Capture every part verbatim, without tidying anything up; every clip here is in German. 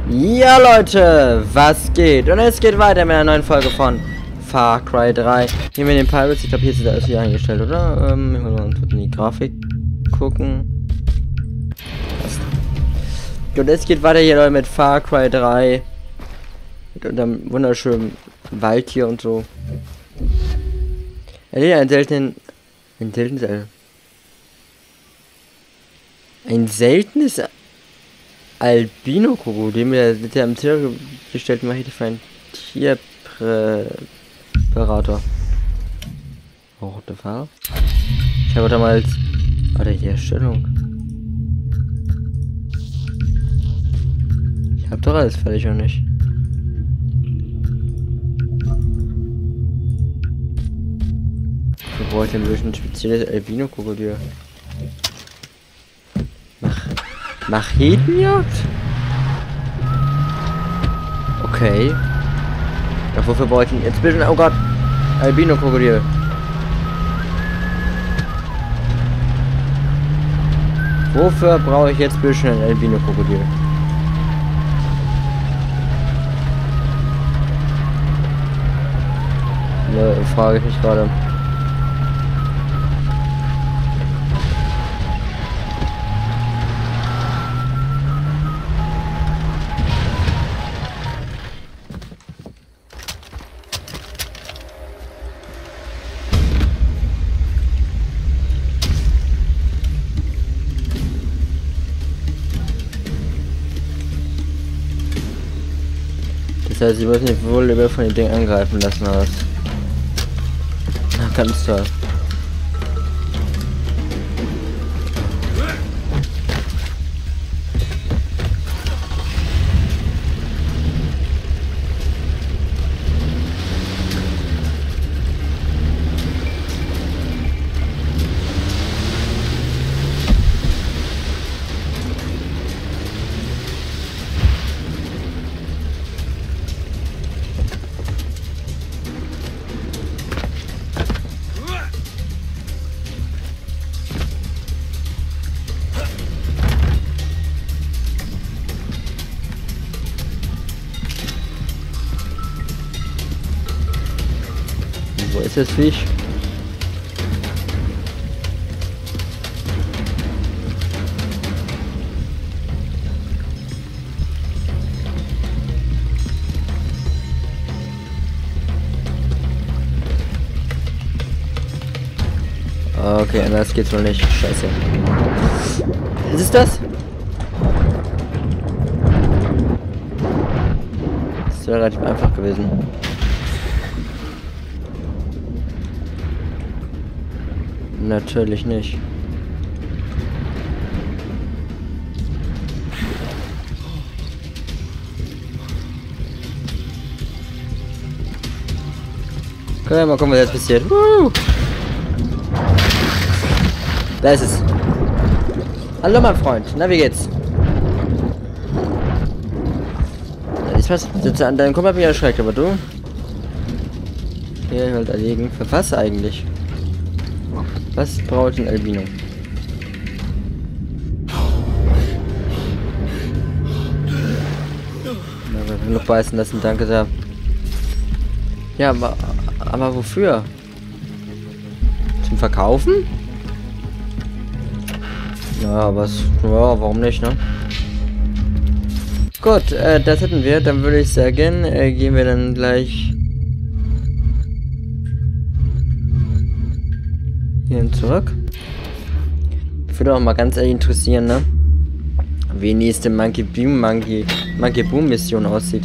Ja Leute, was geht? Und es geht weiter mit einer neuen Folge von Far Cry drei. Hier mit den Pirates, ich glaube hier ist alles hier eingestellt, oder? Ähm, wir wollen uns in die Grafik gucken. Was? Und es geht weiter hier Leute mit Far Cry drei. Mit einem wunderschönen Wald hier und so. Er hat einen seltenen... Ein seltenes... Ein seltenes... Albino-Krokodil mit der am Tier gestellten Machete für einen Tierpräparator. Rote Farbe. Ich habe damals. Warte, die Erstellung. Ich habe doch alles fertig und nicht. Ich wollte ein bisschen spezielles Albino-Krokodil. Mach. Machetenjagd? Okay. Ja, wofür brauche ich denn jetzt bitte? Oh Gott! Albino-Krokodil. Wofür brauche ich jetzt bitte ein Albino-Krokodil? Ne, frage ich mich gerade. Das heißt, ich muss nicht wohl lieber von den Dingen angreifen lassen, aber na, ganz toll. Wo ist das Viech? Okay, anders geht's wohl nicht. Scheiße. Was ist das? Das wäre relativ einfach gewesen. Natürlich nicht. Okay, mal gucken, was jetzt passiert. Uh! Da ist es. Hallo, mein Freund. Na, wie geht's? Ich weiß, dein Kumpel hat mich erschreckt, aber du? Hier halt erlegen. Für was eigentlich? Was braucht ein Albino? Na, wir genug beißen lassen, danke sehr. Ja, aber, aber wofür? Zum Verkaufen? Ja, was? Ja, warum nicht, ne? Gut, äh, das hätten wir. Dann würde ich sagen, äh, gehen wir dann gleich hierhin zurück. Würde auch mal ganz ehrlich interessieren, ne? Wie die nächste Monkey Boom Monkey Monkey Boom Mission aussieht.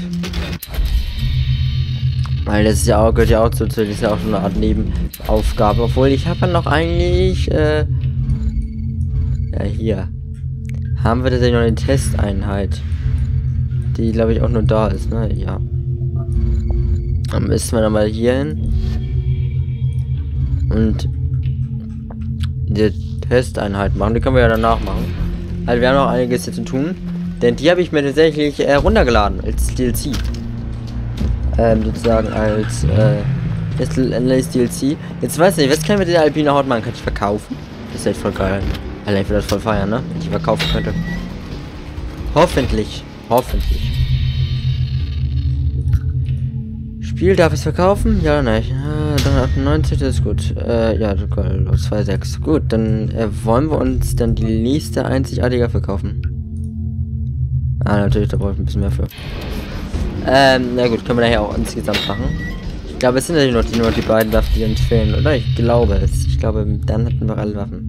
Weil das ist ja auch, gehört ja auch zu, das ist ja auch so eine Art Nebenaufgabe. Obwohl ich habe ja noch eigentlich, äh, ja hier haben wir tatsächlich noch eine Testeinheit, die glaube ich auch nur da ist, ne? Ja. Dann müssen wir dann mal hier hin und die Testeinheit machen. Die können wir ja danach machen. Also wir haben noch einiges hier zu tun. Denn die habe ich mir tatsächlich äh, runtergeladen als D L C. Ähm, sozusagen als äh, als D L C. Jetzt weiß ich nicht, was kann ich mit der Albino Haut machen? Kann ich verkaufen? Das ist echt voll geil. Allein für das voll feiern, ne? Wenn ich verkaufen könnte. Hoffentlich. Hoffentlich. Spiel, darf ich es verkaufen? Ja, nein. Ja, achtundneunzig, das ist gut. Äh, ja, zwei Komma sechs. Gut, dann äh, wollen wir uns dann die nächste einzigartige verkaufen. Ah, natürlich, da brauche ich ein bisschen mehr für. Ähm, na gut, können wir nachher auch insgesamt machen. Ich glaube, es sind ja nur die, nur die beiden Waffen, die uns fehlen, oder? Ich glaube es. Ich glaube, dann hätten wir alle Waffen.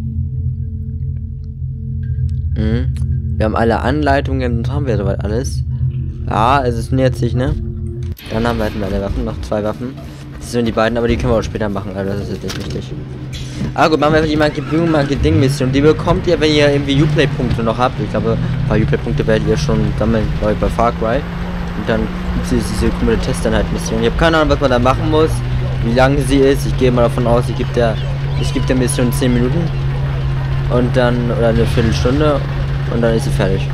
Mhm. Wir haben alle Anleitungen und haben wir soweit alles. Ja, es ist nähert sich, ne? Dann haben wir halt alle Waffen, noch zwei Waffen. Das sind die beiden, aber die können wir auch später machen, also das ist jetzt nicht wichtig. Ah gut, machen wir einfach die Marketing-Mission. Die bekommt ihr, wenn ihr irgendwie Uplay-Punkte noch habt. Ich glaube, ein paar Uplay-Punkte werdet ihr schon sammeln, glaube ich, bei Far Cry. Und dann gibt es diese coole Testeinheit-Mission. Ich habe keine Ahnung, was man da machen muss, wie lange sie ist. Ich gehe mal davon aus, ich gebe der, ich gebe der Mission zehn Minuten. Und dann, oder eine Viertelstunde. Und dann ist sie fertig.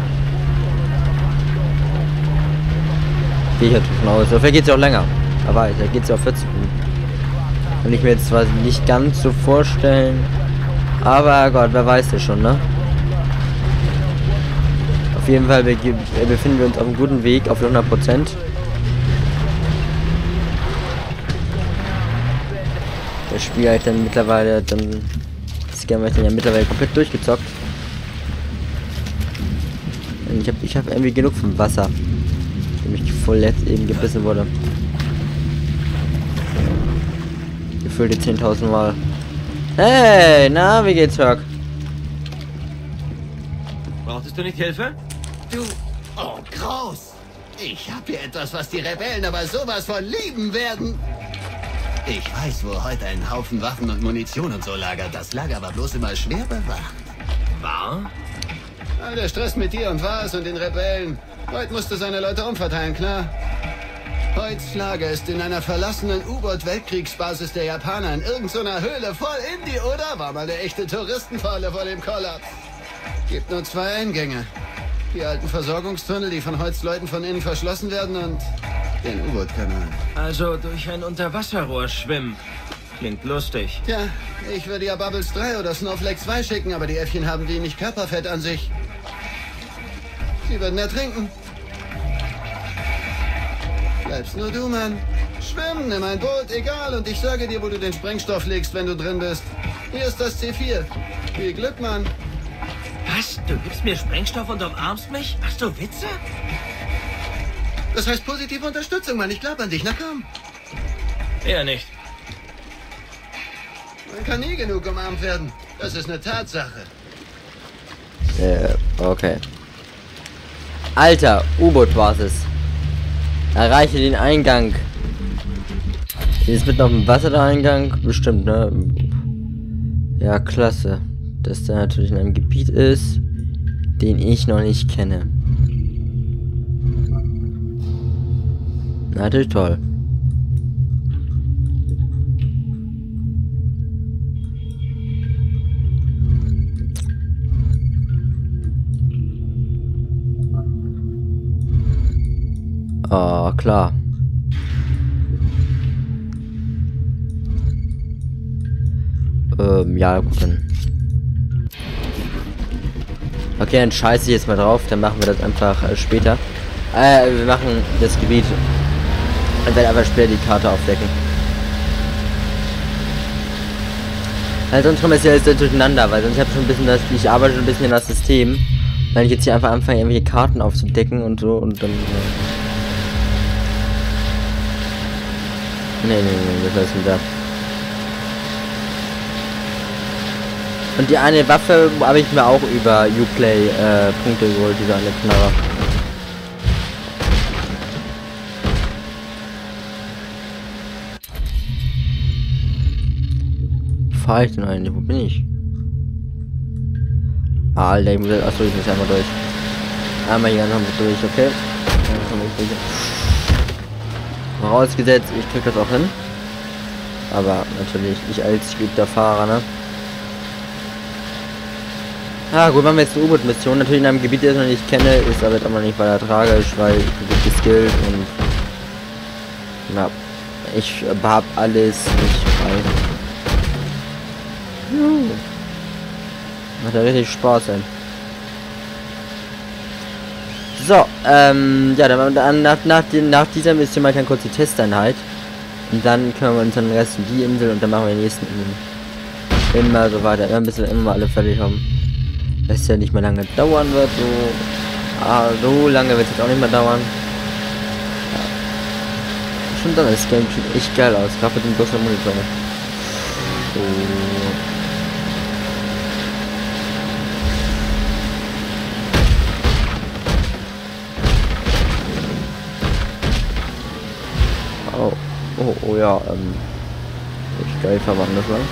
Gehe ich halt davon aus. Oder vielleicht geht es ja auch länger. Aber da geht es ja auch vierzig Minuten. Kann ich mir jetzt zwar nicht ganz so vorstellen. Aber Gott, wer weiß das schon, ne? Auf jeden Fall wir, wir befinden wir uns auf einem guten Weg, auf hundert Prozent. Das Spiel halt dann mittlerweile, dann das Game habe ich dann ja mittlerweile komplett durchgezockt. Und ich habe ich hab irgendwie genug vom Wasser, dem ich voll letzt eben gebissen wurde. Gefüllte zehntausend Mal. Hey, na, wie geht's, Herc? Brauchtest du nicht Hilfe? Du... Oh, Kraus! Ich hab hier etwas, was die Rebellen aber sowas von lieben werden. Ich weiß, wo heute ein Haufen Waffen und Munition und so lagert. Das Lager war bloß immer schwer bewacht. War? Ah, der Stress mit dir und Vars und den Rebellen. Heute musste seine Leute umverteilen, klar. Heut's Lager ist in einer verlassenen U-Boot-Weltkriegsbasis der Japaner in irgendeiner Höhle voll Indie, oder? War mal eine echte Touristenfalle vor dem Kollaps. Gibt nur zwei Eingänge. Die alten Versorgungstunnel, die von Heut's Leuten von innen verschlossen werden, und den U-Boot-Kanal. Also durch ein Unterwasserrohr schwimmen. Klingt lustig. Tja, ich würde ja Bubbles drei oder Snowflake zwei schicken, aber die Äffchen haben wenig Körperfett an sich. Sie würden ertrinken. Bleibst nur du, Mann. Schwimmen, nimm ein Boot, egal, und ich sage dir, wo du den Sprengstoff legst, wenn du drin bist. Hier ist das C vier. Viel Glück, Mann. Was? Du gibst mir Sprengstoff und umarmst mich? Machst du Witze? Das heißt positive Unterstützung, Mann. Ich glaube an dich. Na komm. Eher nicht. Man kann nie genug umarmt werden. Das ist eine Tatsache. Äh, okay. Alter, U-Boot-Basis. Erreiche den Eingang. Hier ist mitten auf dem Wasser der Eingang. Bestimmt, ne? Ja, klasse. Dass der natürlich in einem Gebiet ist, den ich noch nicht kenne. Natürlich toll. Ah, klar. Ähm, ja, gut, dann. Okay, dann scheiße ich jetzt mal drauf, dann machen wir das einfach äh, später. Äh, wir machen das Gebiet. Dann werde einfach später die Karte aufdecken. Also sonst kommt es ja jetzt durcheinander, weil sonst habe ich schon ein bisschen das, ich arbeite schon ein bisschen in das System. Wenn ich jetzt hier einfach anfange, irgendwelche Karten aufzudecken und so und dann. Äh nee, nee, nee, das ist da. Und die eine Waffe habe ich mir auch über Uplay äh, Punkte geholt, diese eine Knarre. Fahre ich denn eigentlich? Wo bin ich? Ah, Alter, ich muss jetzt, achso, ich muss einmal durch. Einmal hier, dann haben wir durch, okay? Dann kommen wir durch. Vorausgesetzt, ich krieg das auch hin. Aber natürlich, ich als geübter Fahrer, ne? Ah, gut, machen wir jetzt eine U-Boot-Mission. Natürlich in einem Gebiet, das ich noch nicht kenne, ist aber jetzt auch noch nicht weiter tragisch, weil ich bin geskillt und. Na, ich hab alles nicht frei. Juhu. Macht ja richtig Spaß, ey. So, ähm, ja, dann, dann nach, nach, nach dieser Mission mal dann kurz die Testeinheit. Und dann können wir uns den Rest in die Insel und dann machen wir die nächsten Inseln. Immer so weiter, immer bis wir immer alle fertig haben. Das ja nicht mehr lange dauern wird, so. Ah, so lange wird es jetzt auch nicht mehr dauern. Ja. Schon dann, das Game sieht echt geil aus, gerade mit dem großen Monitor. So. Oh, oh, oh ja, ähm. Echt geil verwandelt, ne?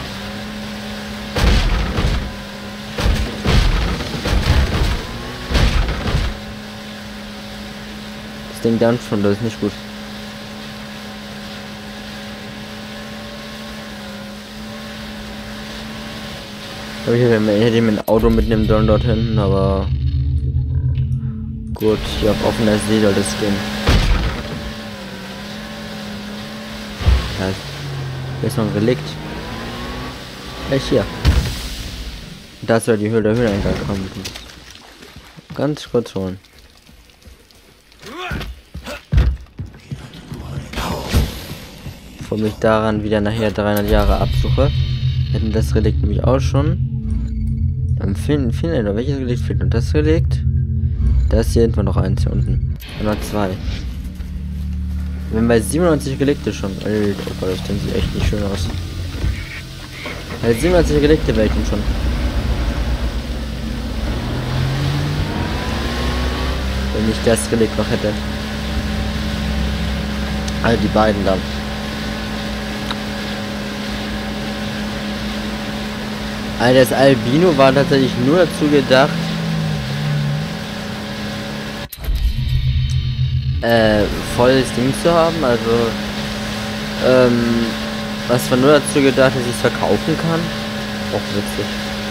Das Ding dann schon, das ist nicht gut. Ich hätte mir ein Auto mitnehmen sollen dort hinten, aber gut, ich habe offener See soll das gehen. Ja, hier ist noch ein Relikt. Echt hier. Das soll die Höhle der Höhleneingang kommen. Ganz kurz holen. Bevor mich daran wieder nachher dreihundert Jahre absuche, hätten das Relikt nämlich auch schon. Am Finden, finden, welches Relikt fehlt? Und das Relikt? Da ist hier hinten noch eins hier unten. Und noch zwei. Wir haben bei siebenundneunzig Relikte schon. Alter, oh Gott, das sieht echt nicht schön aus. Bei siebenundneunzig Relikte welchen schon. Wenn ich das Relikt noch hätte. Also die beiden dann. Also das Albino war tatsächlich nur dazu gedacht, äh, volles Ding zu haben, also, ähm, was war nur dazu gedacht, dass ich es verkaufen kann. Auch witzig.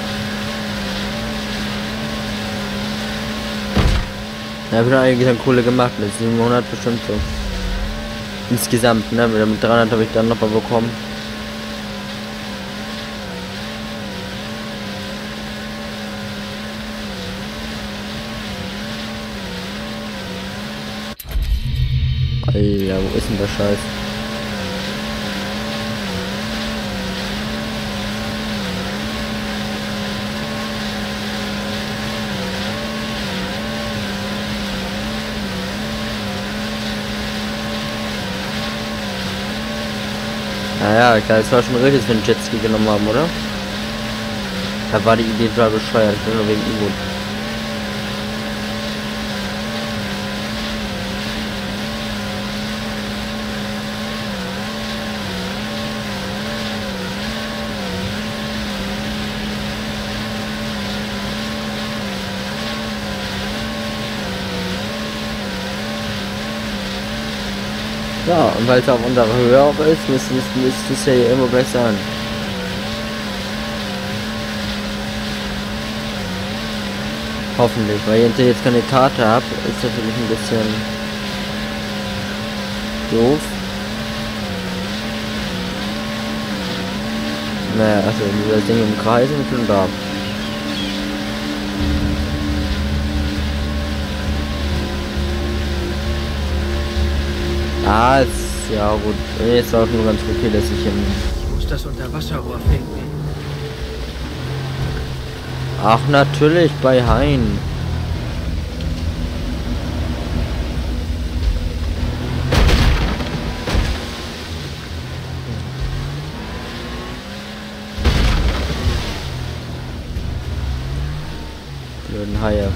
Ja, ich habe eigentlich dann Kohle gemacht, mit siebenhundert bestimmt so. Insgesamt, ne, mit dreihundert habe ich dann noch mal bekommen. Ja, wo ist denn der Scheiß? Naja, klar, es war schon richtig, dass wir einen Jetski genommen haben, oder? Da war die Idee total bescheuert, nur wegen U-Boot. Ja, und weil es auf unserer Höhe auch ist, müsste es, müsste es ja hier immer gleich sein. Hoffentlich, weil ich jetzt keine Karte habe, ist natürlich ein bisschen doof. Naja, also das Ding im Kreis und schon da. Ah, ist, ja gut. Jetzt auch nur ganz okay, dass ich im... Ich muss das Unterwasserrohr finden. Ach, natürlich, bei Hein. Blöden Haie.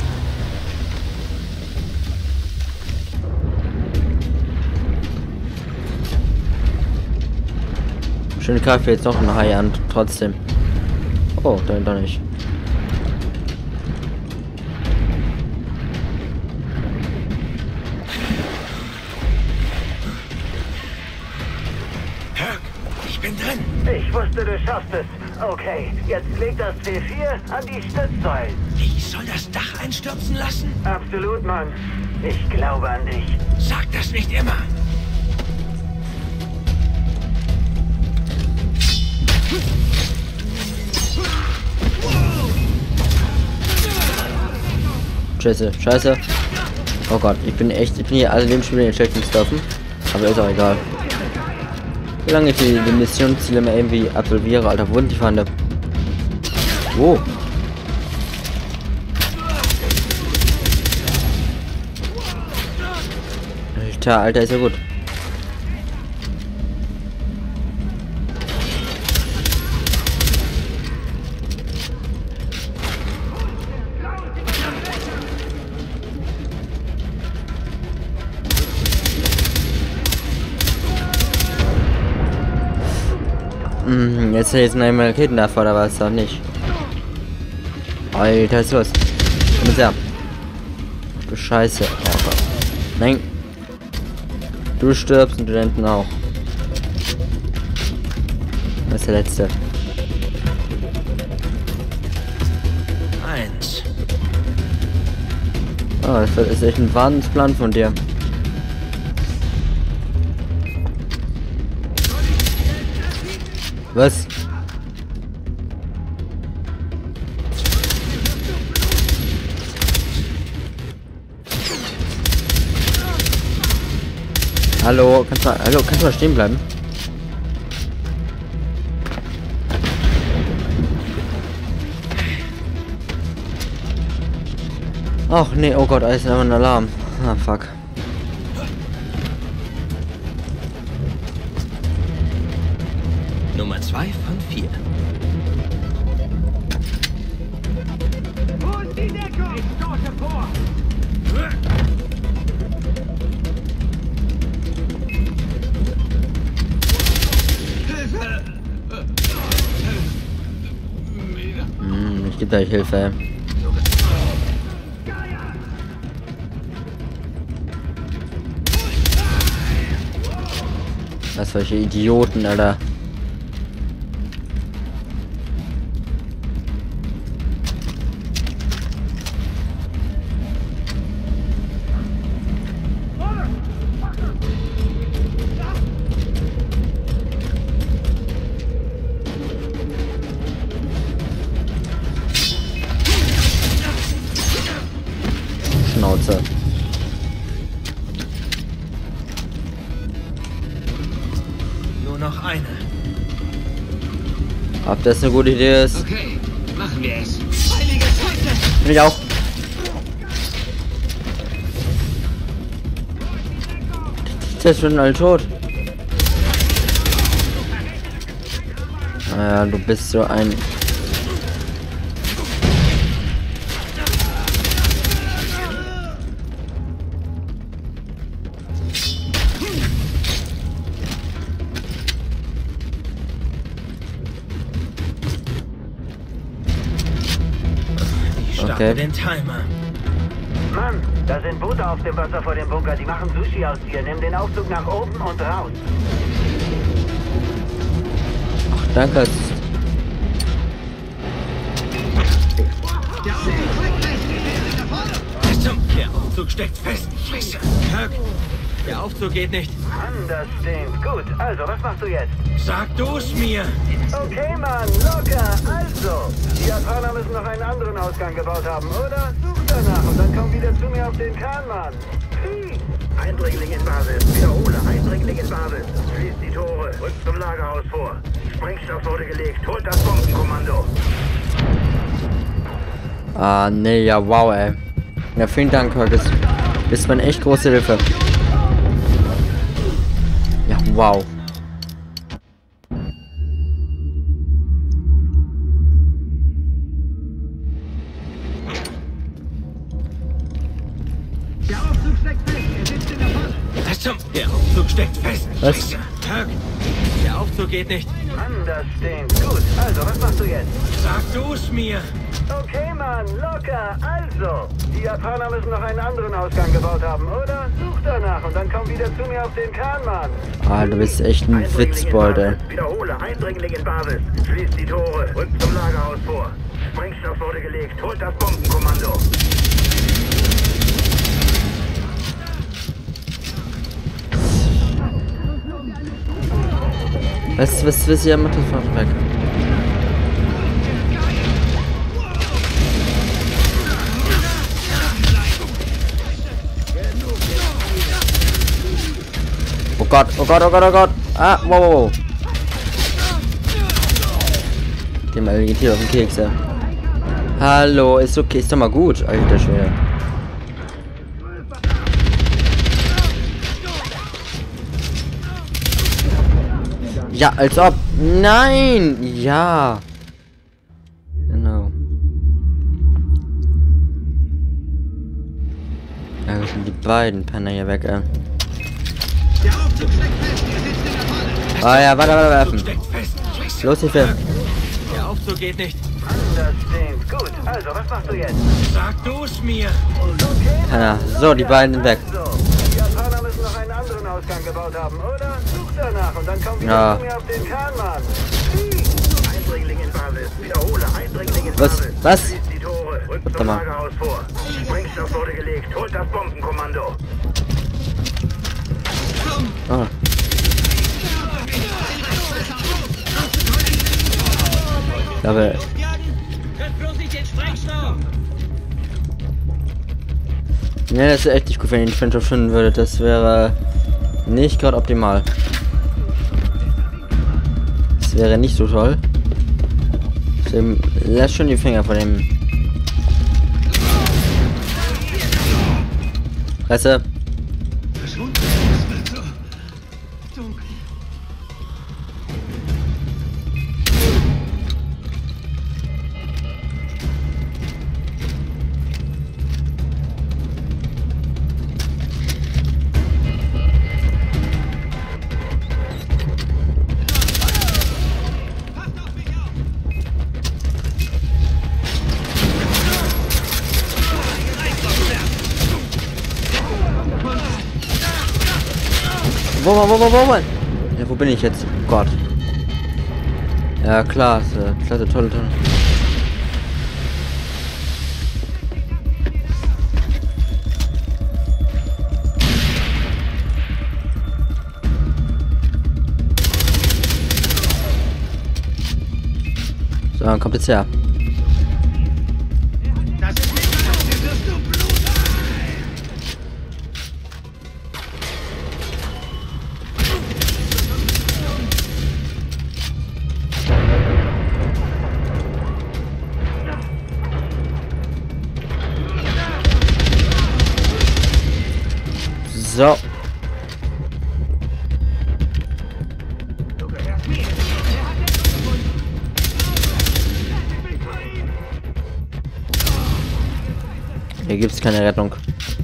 Schöne Kaffee, jetzt noch ein Hai an, trotzdem. Oh, dann doch nicht. Herc, ich bin drin. Ich wusste, du schaffst es. Okay, jetzt leg das C vier an die Stützsäulen. Ich soll das Dach einstürzen lassen? Absolut, Mann. Ich glaube an dich. Sag das nicht immer. Scheiße, scheiße. Oh Gott, ich bin echt, ich bin hier alle dem Spiel in den Checkings dürfen. Aber ist auch egal. Solange ich die, die Missionsziele mal irgendwie absolviere, Alter, wo sind die Feinde? Wo? Alter, Alter, ist ja gut. Hm, jetzt jetzt eine Raketen davor, aber ist doch nicht. Alter, ist los. Komm jetzt her. Du Scheiße. Oh Gott. Nein. Du stirbst und du hinten auch. Das ist der letzte. Eins. Oh, das ist echt ein Wahnsinnsplan von dir. Was? Hallo, kannst du mal, hallo, kannst du mal stehen bleiben? Ach nee, oh Gott, alles ist einfach ein Alarm. Ah, fuck. Nummer zwei von vier. Wo ist die Deckung? Ich stoße vor! Hm, ich gebe euch Hilfe. Was solche Idioten, Alter. Schnauze. Nur noch eine. Ob das eine gute Idee ist? Okay, machen wir es. Heilige Scheiße! Bin ich auch. Der ist schon alle tot. Naja, du bist so ein... Okay. Den Timer. Mann, da sind Boote auf dem Wasser vor dem Bunker. Die machen Sushi aus dir. Nimm den Aufzug nach oben und raus. Ach, danke. Der Aufzug steckt fest. Scheiße. Kirk, der Aufzug geht nicht. Mann, das stinkt. Gut, also, was machst du jetzt? Sag du's mir. Okay, Mann, locker. Also, die Japaner müssen noch einen anderen Ausgang gebaut haben, oder? Such danach und dann komm wieder zu mir auf den Kahn, Mann. Hm. Eindringling in Basis. Wiederhole. Eindringling in Basis. Schließt die Tore. Rückt zum Lagerhaus vor. Sprengstoff wurde gelegt. Holt das Bombenkommando. Ah, nee, ja, wow, ey. Ja, vielen Dank, Curtis. Bist mir eine echt große Hilfe. Ja, wow. Der Aufzug steckt fest. Er sitzt in der Falle. Was zum... Der Aufzug steckt fest. Was? Scheiße. Kirk, der Aufzug geht nicht. Mann, das stinkt. Gut, also, was machst du jetzt? Sag du's mir. Okay, Mann, locker. Also, die Japaner müssen noch einen anderen Ausgang gebaut haben, oder? Such danach und dann komm wieder zu mir auf den Kahn, Mann. Ah, du bist echt ein Witzbold, ey. Wiederhole. Eindringling in Basis. Schließt die Tore. Rückt zum Lagerhaus vor. Sprengstoff wurde gelegt. Holt das Bombenkommando. Was, was, was, ihr macht das von weg. Oh Gott, oh Gott, oh Gott, oh Gott. Ah, wow, wow, wow. Dem Alligator auf den Kekse. Hallo, ist okay, ist doch mal gut, alter Schwede. Ja, als ob. Nein! Ja. Genau. Ja, wir sind die beiden Penner hier weg, ey. Ah ja, warte, warte, werfen. Los, Hilfe. Der Aufzug geht nicht. Das stimmt. Gut, also, was machst du jetzt? Sag du's mir. Penner. So, die beiden sind weg. So, die Japaner müssen noch einen anderen Ausgang gebaut haben, oder? Such danach und dann komm wieder Ja. zu mir auf den Kahn, Mann. Eindringling in Basis. Wiederhole, Eindringling in Was? Basis. Was? Schließt die Tore. Rückt Warte zum mal. Lagerhaus vor. Sprengstoff wurde gelegt. Holt das Bombenkommando. Oh. Aber ja, das ist echt nicht gut, wenn ihr den Sprengstoff finden würdet. Das wäre nicht gerade optimal. Das wäre nicht so toll. Deswegen lasst schon die Finger von dem. Fresse. Wo, wo, wo, wo, wo, wo? Ja, wo bin ich jetzt? Oh Gott. Ja, klasse. Klasse, toll, toll. So, dann kommt jetzt her. So. Hier gibt es keine Rettung.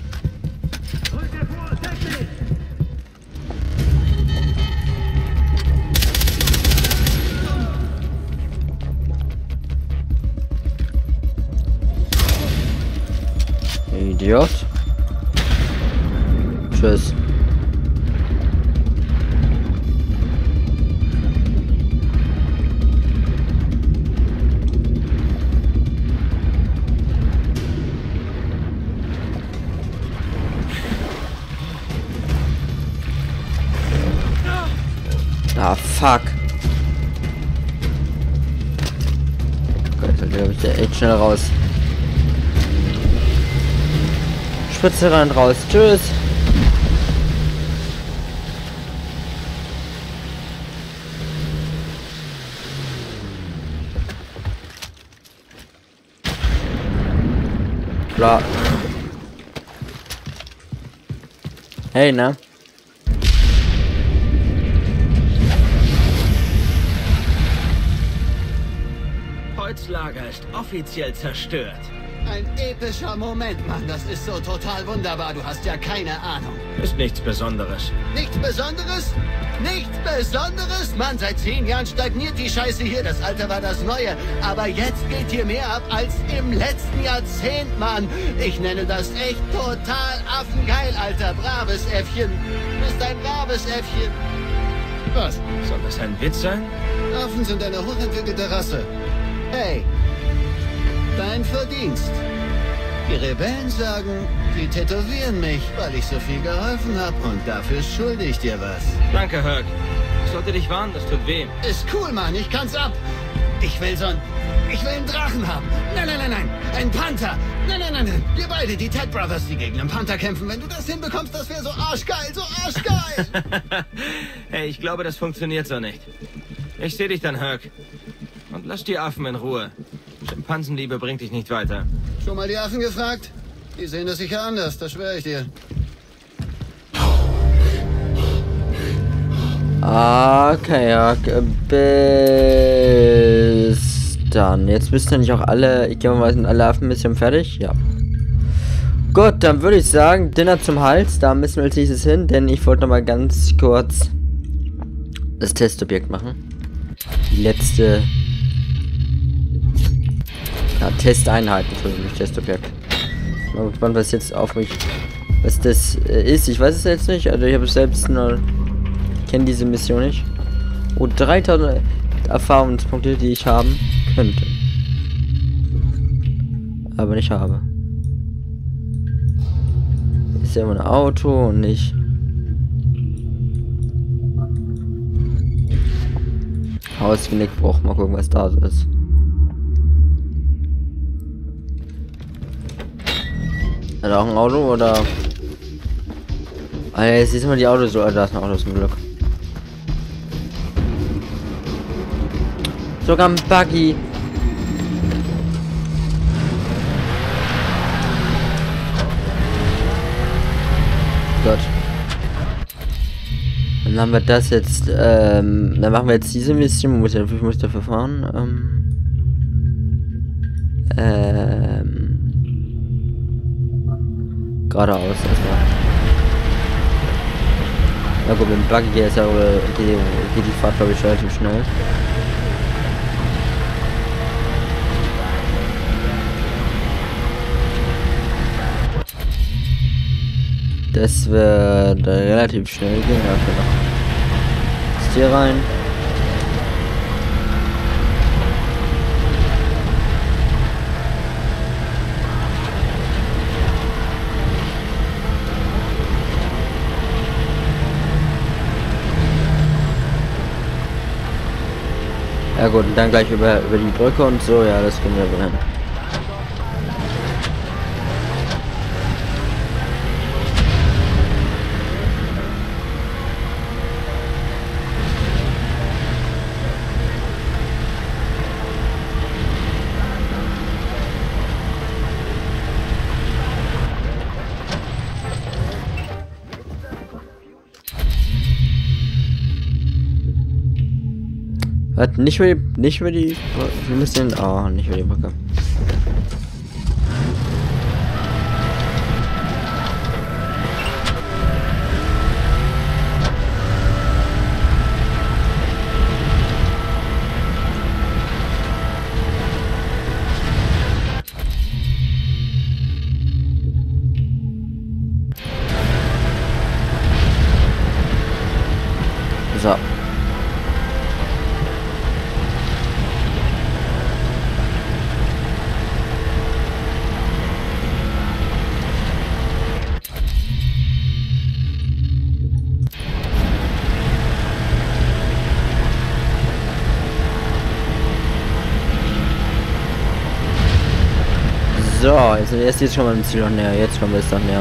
Idiot. Tschüss. Ah, fuck. Gott, da glaube ich da echt schnell raus. Spritze rein raus. Tschüss. Bla. Hey, ne? Holzlager ist offiziell zerstört. Ein epischer Moment, Mann. Das ist so total wunderbar. Du hast ja keine Ahnung. Ist nichts Besonderes. Nichts Besonderes? Nichts Besonderes? Mann, seit zehn Jahren stagniert die Scheiße hier. Das Alte war das Neue. Aber jetzt geht hier mehr ab als im letzten Jahrzehnt, Mann. Ich nenne das echt total affengeil, Alter. Braves Äffchen. Du bist ein braves Äffchen. Was? Soll das ein Witz sein? Affen sind eine hochentwickelte Rasse. Hey, dein Verdienst. Die Rebellen sagen, sie tätowieren mich, weil ich so viel geholfen habe. Und dafür schulde ich dir was. Danke, Herc. Ich sollte dich warnen, das tut weh. Ist cool, Mann, ich kann's ab. Ich will so ein... Ich will einen Drachen haben. Nein, nein, nein, nein. Ein Panther. Nein, nein, nein, nein. Wir beide, die Ted Brothers, die gegen einen Panther kämpfen. Wenn du das hinbekommst, das wäre so arschgeil, so arschgeil. Hey, ich glaube, das funktioniert so nicht. Ich sehe dich dann, Herc. Und lass die Affen in Ruhe. Schimpansenliebe bringt dich nicht weiter. Schon mal die Affen gefragt? Die sehen das sicher anders, das schwöre ich dir. Okay, okay, bis dann. Jetzt müssten ja nicht auch alle, ich gehe mal, sind alle Affenmissionen fertig? Ja. Gut, dann würde ich sagen, Dinner zum Hals, da müssen wir als nächstes hin, denn ich wollte noch mal ganz kurz das Testobjekt machen. Die letzte ja, Testeinheit, Entschuldigung, nicht Testobjekt. Mal gespannt, was jetzt auf mich, was das äh, ist. Ich weiß es jetzt nicht, also ich habe es selbst nur, kenne diese Mission nicht. Oh, dreitausend Erfahrungspunkte, die ich haben könnte. Aber nicht habe. Ist ja immer ein Auto und nicht. Hausgenickbruch, mal gucken, was da so ist. Hat auch ein Auto oder? Ah, jetzt siehst du mal die Autos so. Da ist ein Auto zum Glück. Sogar ein Buggy. Gott. Dann haben wir das jetzt. Ähm, dann machen wir jetzt diese Mission. Muss ich, ich muss dafür fahren. Ähm. Ähm. Geradeaus erstmal. Na gut, mit dem Buggy geht es ja, oder geht, geht die Fahrt, glaube ich, relativ schnell. Das wird relativ schnell gehen, dafür noch. Ist hier rein. Ja gut, und dann gleich über, über die Brücke und so, ja, das können wir wohl hin. Was? Nicht über die, nicht über die, wir müssen, oh, nicht über die Brücke. So. So, also jetzt jetzt schon mal ein Ziel noch näher. Jetzt kommen wir es doch näher.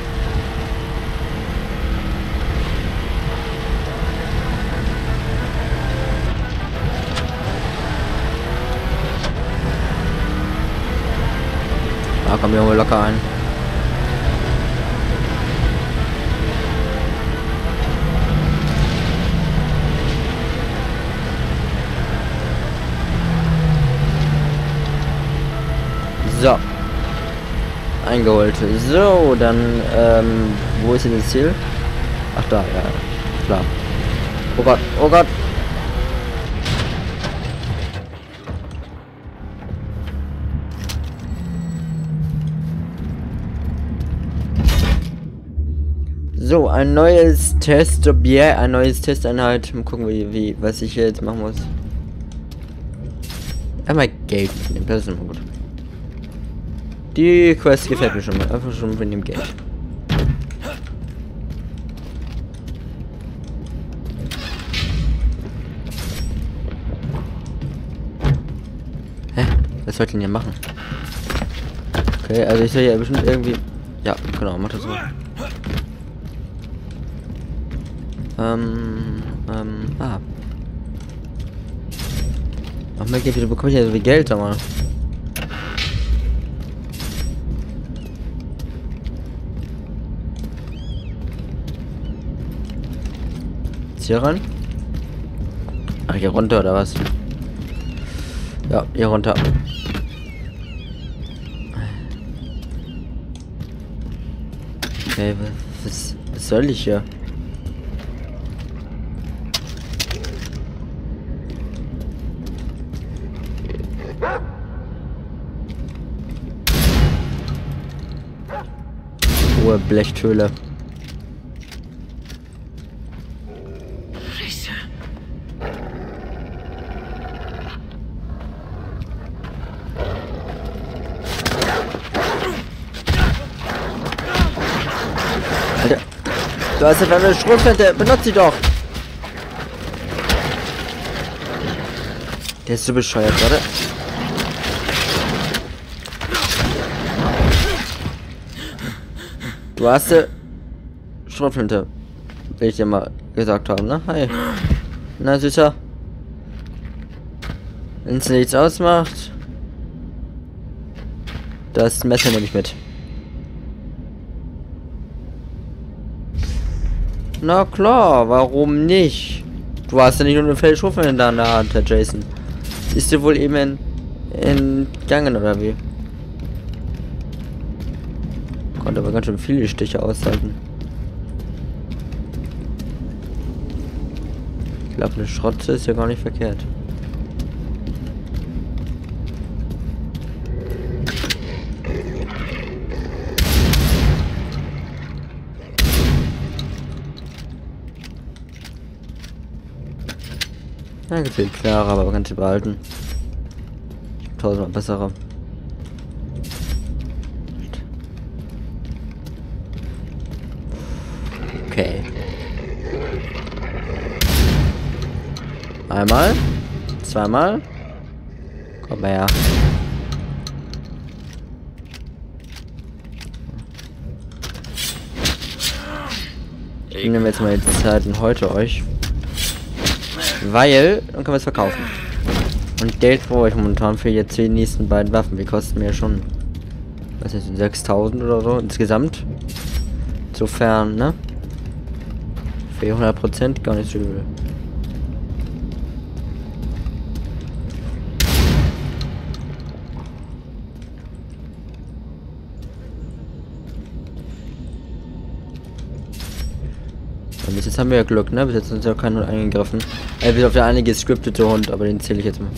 Da kommen wir wohl locker ein. So. Eingeholt. So, dann, ähm, wo ist denn das Ziel? Ach da, ja, klar. Oh Gott, oh Gott. So, ein neues Testobjekt, ein neues Testeinheit. Mal gucken, wie, wie, was ich jetzt machen muss. Einmal Geld mitnehmen, das ist immer gut. Die Quest gefällt mir schon mal, einfach schon mit dem Geld. Hä? Was soll ich denn hier machen? Okay, also ich soll ja bestimmt irgendwie... Ja, genau, mach das so. Ähm, ähm, ah. Ach, mir geht, du bekommst ja so viel Geld, sag mal. Jetzt hier ran? Ach, hier runter oder was? Ja, hier runter. Okay, was, was soll ich hier? Hohe Blechtöle. Scheiße. Alter, du hast ja eine Schrotflinte, benutzt sie doch. Der ist so bescheuert, warte. Du hast eine Schrotflinte, will ich dir mal gesagt haben, ne? Hi. Na, Süßer. Wenn es nichts ausmacht, das Messer nehme ich mit. Na klar, warum nicht? Du hast ja nicht nur eine fette Schrotflinte in deiner Hand, Herr Jason. Ist dir wohl eben entgangen, oder wie? Konnte aber ganz schön viele Stiche aushalten. Ich glaube, eine Schrotze ist ja gar nicht verkehrt. Ja, gefällt klarer, aber kann sie behalten. Ich hab tausendmal bessere. Okay. Einmal. Zweimal. Komm mal her. Ich nehme jetzt mal die Zeit und heute euch. Weil, dann können wir es verkaufen. Und Geld brauche ich momentan für jetzt die nächsten beiden Waffen. Die kosten mir schon, was ist das, sechstausend oder so insgesamt. Insofern, ne? Für hundert Prozent gar nicht so übel. Und bis jetzt haben wir ja Glück, ne? Bis jetzt sind ja kein Hund eingegriffen. Äh, bis auf der eine gescriptete Hund, aber den zähle ich jetzt mal.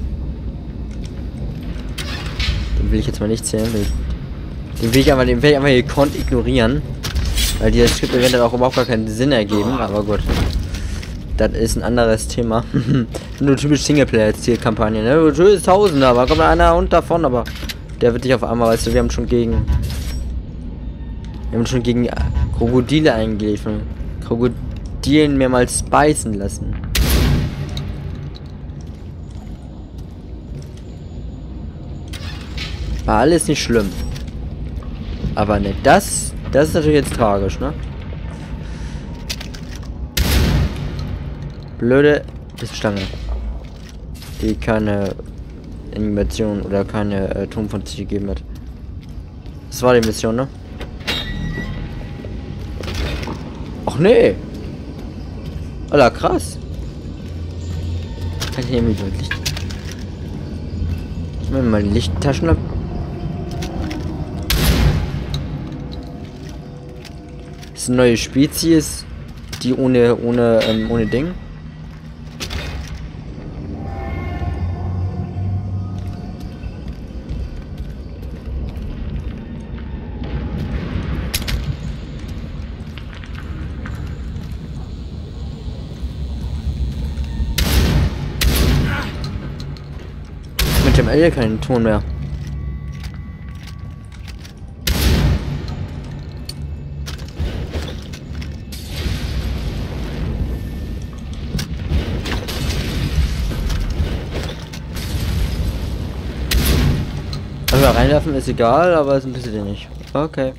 Den will ich jetzt mal nicht zählen. Den will ich aber, den will ich einfach gekonnt ignorieren. Weil dieses Skript-Event hat auch überhaupt gar keinen Sinn ergeben, aber gut. Das ist ein anderes Thema. Nur typisch Singleplayer-Zielkampagne, ne? Tschüss, Tausender, aber kommt einer Hund davon, aber der wird dich auf einmal, weißt du, wir haben schon gegen. Wir haben schon gegen Krokodile eingegriffen. Krokodilen mehrmals beißen lassen. War alles nicht schlimm. Aber ne, das, das ist natürlich jetzt tragisch, ne? Blöde Stange. Die keine Animation oder keine äh, Ton von sich gegeben hat. Das war die Mission, ne? Ach nee. Alter, krass. Kann ich irgendwie so Licht. Ich meine, meine Lichttaschenlampe. Das ist eine neue Spezies, die ohne ohne ähm, ohne Ding. Mit dem L keinen Ton mehr. Also reinwerfen ist egal, aber es interessiert ihr nicht. Okay.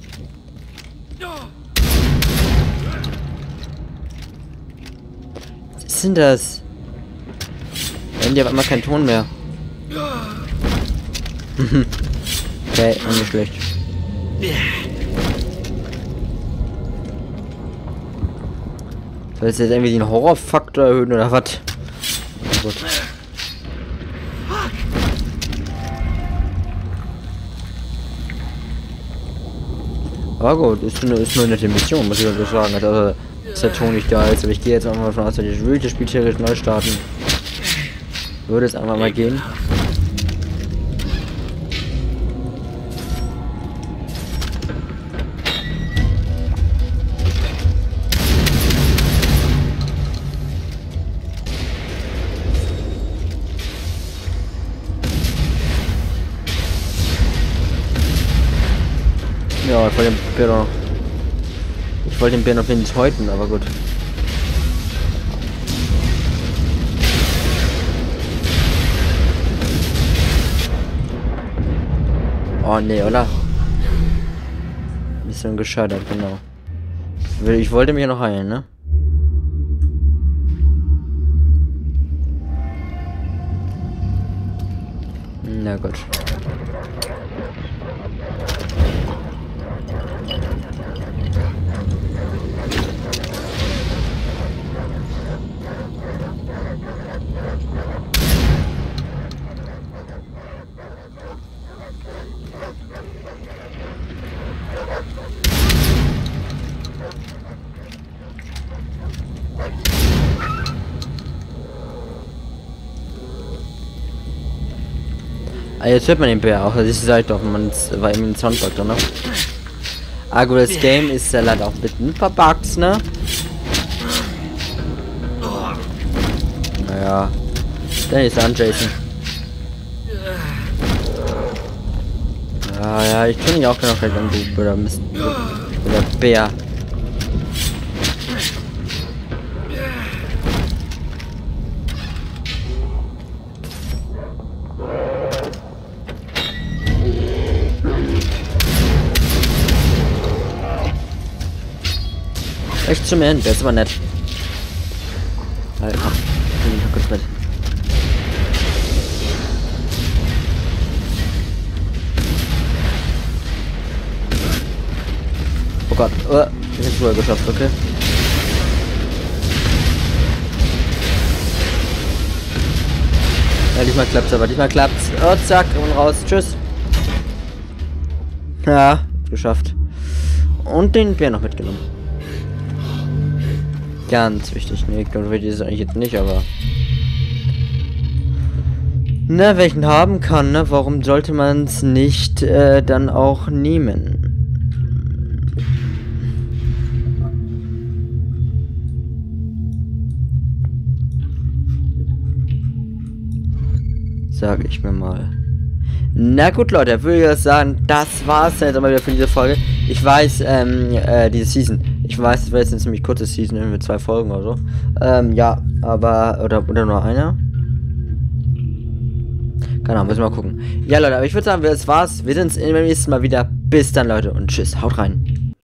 Was ist denn das? Handy hat immer keinen Ton mehr. Okay, nicht schlecht. Soll es jetzt irgendwie den Horrorfaktor erhöhen oder was? Oh Gott. Aber gut, ist nur, ist nur eine nette Mission, muss ich also sagen. Also, ist der Ton nicht da ist, aber ich gehe jetzt einfach mal von aus, dass ich will das Spiel theoretisch neu starten. Würde es einfach mal gehen. Ja, ich wollte den Bär noch. Ich wollte den Bär noch wenigstens häuten, aber gut. Oh nee, oder? Bisschen gescheitert, genau. Ich wollte mich ja noch heilen, ne? Na gut. Ah, jetzt hört man den Bär auch, das ist die Seite offen, man war eben ein Soundbug drin, ne? Ah gut, das Game ist ja leider auch mit ein paar Bugs, ne? Naja. Dann ist an, Jason. Ja, ja, ich tue nicht auch noch gleich an du, oder Mist. Oder Bär. Echt zum Ende, der ist aber nett. Halt, ach, ich bin kurz mit. Oh Gott, oh, ich hab's wohl geschafft, okay. Ja, diesmal klappt's aber, diesmal klappt's. Oh, zack, und raus, tschüss. Ja, geschafft. Und den Bär noch mitgenommen. Ganz wichtig. Ne, ich glaube, das eigentlich jetzt nicht, aber... Na, welchen haben kann, ne? Warum sollte man es nicht äh, dann auch nehmen? Sage ich mir mal. Na gut, Leute, würde ich sagen, das war's jetzt einmal wieder für diese Folge. Ich weiß, ähm, äh, diese Season. Ich weiß, das war jetzt eine ziemlich kurze Season, irgendwie zwei Folgen oder so. Ähm, ja, aber, oder, oder nur eine. Keine Ahnung, müssen wir mal gucken. Ja, Leute, aber ich würde sagen, das war's. Wir sehen uns beim nächsten Mal wieder. Bis dann, Leute, und tschüss. Haut rein.